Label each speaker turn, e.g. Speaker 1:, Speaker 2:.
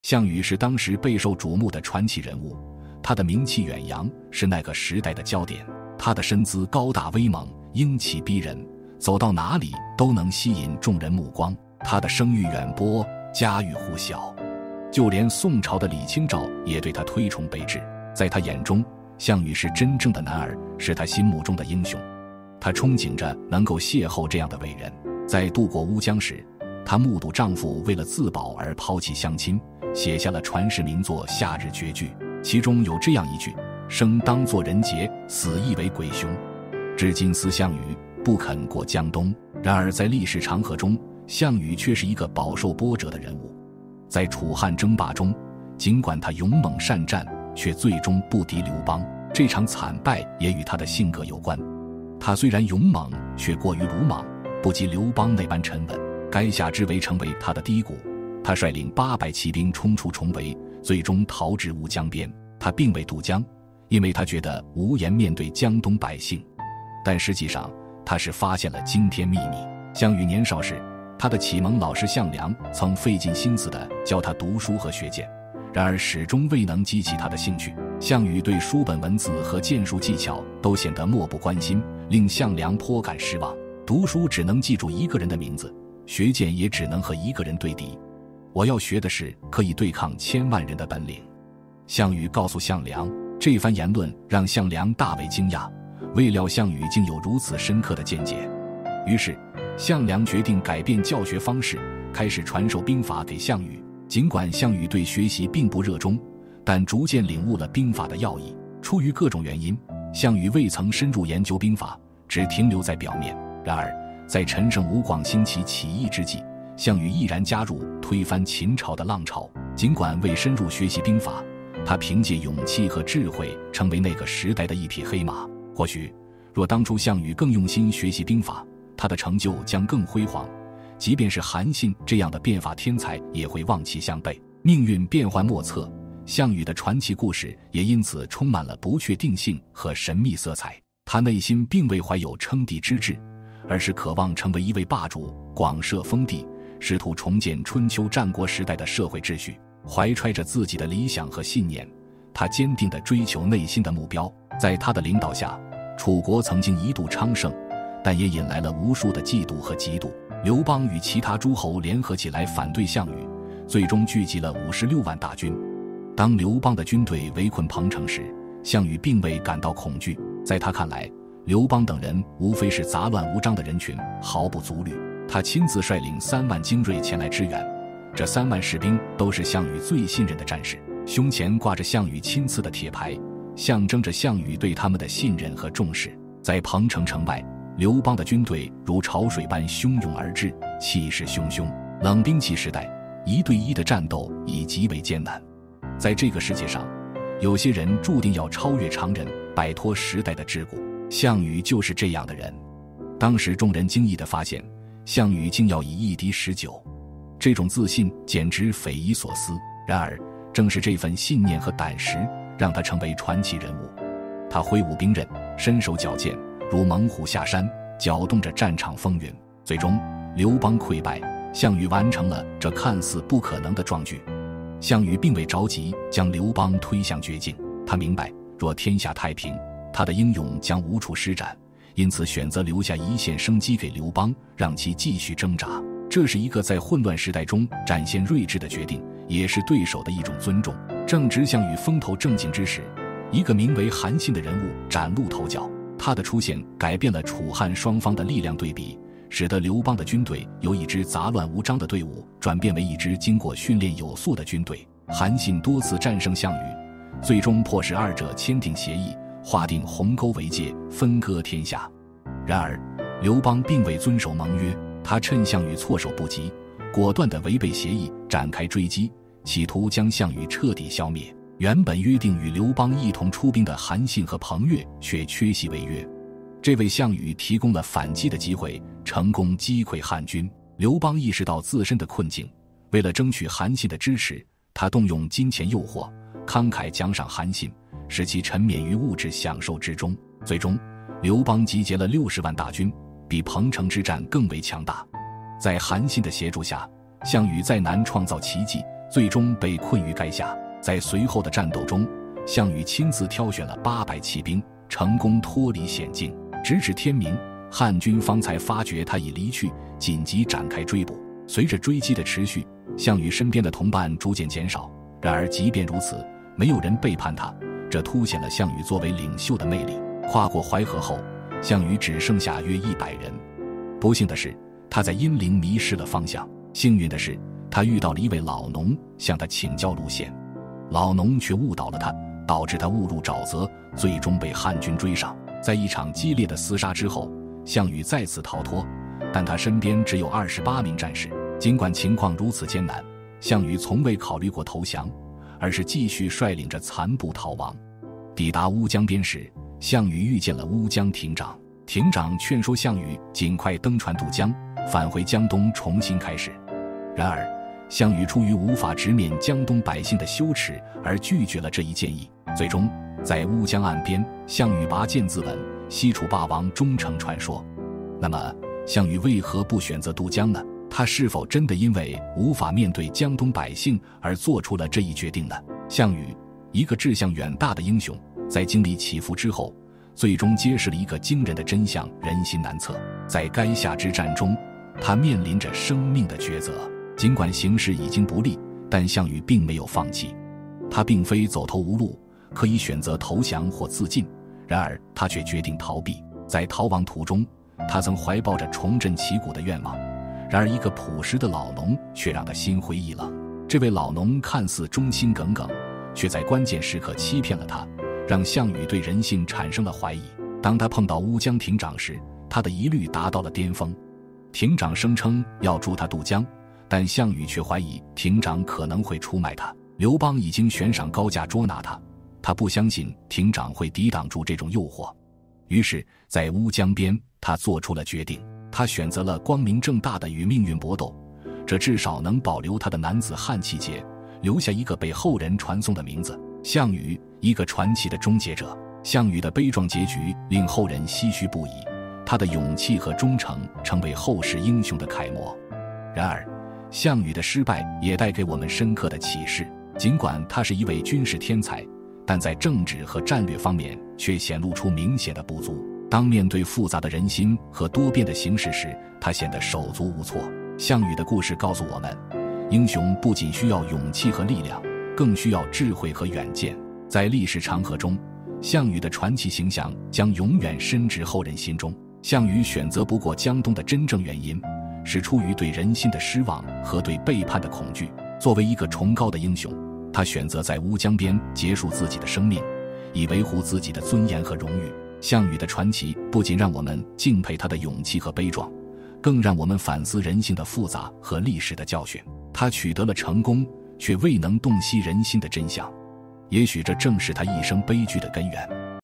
Speaker 1: 项羽是当时备受瞩目的传奇人物，他的名气远扬，是那个时代的焦点。他的身姿高大威猛，英气逼人，走到哪里都能吸引众人目光。他的声誉远播，家喻户晓，就连宋朝的李清照也对他推崇备至。在他眼中，项羽是真正的男儿，是他心目中的英雄。他憧憬着能够邂逅这样的伟人。在渡过乌江时，她目睹丈夫为了自保而抛弃乡亲，写下了传世名作《夏日绝句》，其中有这样一句：生当作人杰，死亦为鬼雄。至今思项羽，不肯过江东。然而在历史长河中，项羽却是一个饱受波折的人物。在楚汉争霸中，尽管他勇猛善战，却最终不敌刘邦。这场惨败也与他的性格有关。他虽然勇猛，却过于鲁莽，不及刘邦那般沉稳。垓下之围成为他的低谷，他率领800骑兵冲出重围，最终逃至乌江边。他并未渡江，因为他觉得无颜面对江东百姓。但实际上，他是发现了惊天秘密。项羽年少时，他的启蒙老师项梁曾费尽心思地教他读书和学剑，然而始终未能激起他的兴趣。项羽对书本文字和剑术技巧都显得漠不关心，令项梁颇感失望。读书只能记住一个人的名字，学剑也只能和一个人对敌。我要学的是可以对抗1000万人的本领。项羽告诉项梁，这番言论让项梁大为惊讶，未料项羽竟有如此深刻的见解。于是项梁决定改变教学方式，开始传授兵法给项羽。尽管项羽对学习并不热衷，但逐渐领悟了兵法的要义。出于各种原因，项羽未曾深入研究兵法，只停留在表面。然而在陈胜吴广兴起起义之际，项羽毅然加入推翻秦朝的浪潮。尽管未深入学习兵法，他凭借勇气和智慧成为那个时代的一匹黑马。或许若当初项羽更用心学习兵法，他的成就将更辉煌。即便是韩信这样的变法天才也会望其项背。命运变幻莫测，项羽的传奇故事也因此充满了不确定性和神秘色彩。他内心并未怀有称帝之志，而是渴望成为一位霸主，广设封地，试图重建春秋战国时代的社会秩序。怀揣着自己的理想和信念，他坚定地追求内心的目标。在他的领导下，楚国曾经一度昌盛，但也引来了无数的嫉妒和嫉妒。刘邦与其他诸侯联合起来反对项羽，最终聚集了56万大军。当刘邦的军队围困彭城时，项羽并未感到恐惧。在他看来，刘邦等人无非是杂乱无章的人群，毫不足虑。他亲自率领3万精锐前来支援，这3万士兵都是项羽最信任的战士，胸前挂着项羽亲赐的铁牌，象征着项羽对他们的信任和重视。在彭城城外，刘邦的军队如潮水般汹涌而至，气势汹汹。冷兵器时代，1对1的战斗已极为艰难。在这个世界上，有些人注定要超越常人，摆脱时代的桎梏。项羽就是这样的人。当时众人惊异地发现，项羽竟要以1敌19，这种自信简直匪夷所思。然而正是这份信念和胆识，让他成为传奇人物。他挥舞兵刃，身手矫健，如猛虎下山，搅动着战场风云。最终刘邦溃败，项羽完成了这看似不可能的壮举。项羽并未着急将刘邦推向绝境，他明白若天下太平，他的英勇将无处施展，因此选择留下一线生机给刘邦，让其继续挣扎。这是一个在混乱时代中展现睿智的决定，也是对手的一种尊重。正值项羽风头正劲之时，一个名为韩信的人物崭露头角。他的出现改变了楚汉双方的力量对比，使得刘邦的军队由一支杂乱无章的队伍转变为一支经过训练有素的军队。韩信多次战胜项羽，最终迫使2者签订协议，划定鸿沟为界，分割天下。然而刘邦并未遵守盟约，他趁项羽措手不及，果断地违背协议，展开追击，企图将项羽彻底消灭。原本约定与刘邦一同出兵的韩信和彭越却缺席违约，这为项羽提供了反击的机会，成功击溃汉军。刘邦意识到自身的困境，为了争取韩信的支持，他动用金钱诱惑，慷慨奖赏韩信，使其沉湎于物质享受之中。最终刘邦集结了60万大军，比彭城之战更为强大。在韩信的协助下，项羽再难创造奇迹， 最终被困于垓下。在随后的战斗中，项羽亲自挑选了800骑兵，成功脱离险境。直至天明，汉军方才发觉他已离去，紧急展开追捕。随着追击的持续，项羽身边的同伴逐渐减少。然而即便如此，没有人背叛他，这凸显了项羽作为领袖的魅力。跨过淮河后，项羽只剩下约100人。不幸的是，他在阴陵迷失了方向。幸运的是，他遇到了一位老农，向他请教路线。老农却误导了他，导致他误入沼泽，最终被汉军追上。在一场激烈的厮杀之后，项羽再次逃脱，但他身边只有28名战士。尽管情况如此艰难，项羽从未考虑过投降，而是继续率领着残部逃亡。抵达乌江边时，项羽遇见了乌江亭长。亭长劝说项羽尽快登船渡江，返回江东重新开始。然而项羽出于无法直面江东百姓的羞耻而拒绝了这一建议。最终在乌江岸边，项羽拔剑自刎，西楚霸王终成传说。那么项羽为何不选择渡江呢？他是否真的因为无法面对江东百姓而做出了这一决定呢？项羽，一个志向远大的英雄，在经历起伏之后，最终揭示了一个惊人的真相：人心难测。在垓下之战中，他面临着生命的抉择。尽管形势已经不利，但项羽并没有放弃。他并非走投无路，可以选择投降或自尽，然而他却决定逃避。在逃亡途中，他曾怀抱着重振旗鼓的愿望，然而一个朴实的老农却让他心灰意冷。这位老农看似忠心耿耿，却在关键时刻欺骗了他，让项羽对人性产生了怀疑。当他碰到乌江亭长时，他的疑虑达到了巅峰。亭长声称要助他渡江，但项羽却怀疑亭长可能会出卖他。刘邦已经悬赏高价捉拿他，他不相信亭长会抵挡住这种诱惑。于是在乌江边，他做出了决定。他选择了光明正大的与命运搏斗，这至少能保留他的男子汉气节，留下一个被后人传颂的名字——项羽，一个传奇的终结者。项羽的悲壮结局令后人唏嘘不已，他的勇气和忠诚成为后世英雄的楷模。然而项羽的失败也带给我们深刻的启示。尽管他是一位军事天才，但在政治和战略方面却显露出明显的不足。当面对复杂的人心和多变的形势时，他显得手足无措。项羽的故事告诉我们，英雄不仅需要勇气和力量，更需要智慧和远见。在历史长河中，项羽的传奇形象将永远深植后人心中。项羽选择不过江东的真正原因，是出于对人心的失望和对背叛的恐惧。作为一个崇高的英雄，他选择在乌江边结束自己的生命，以维护自己的尊严和荣誉。项羽的传奇不仅让我们敬佩他的勇气和悲壮，更让我们反思人性的复杂和历史的教训。他取得了成功，却未能洞悉人心的真相，也许这正是他一生悲剧的根源。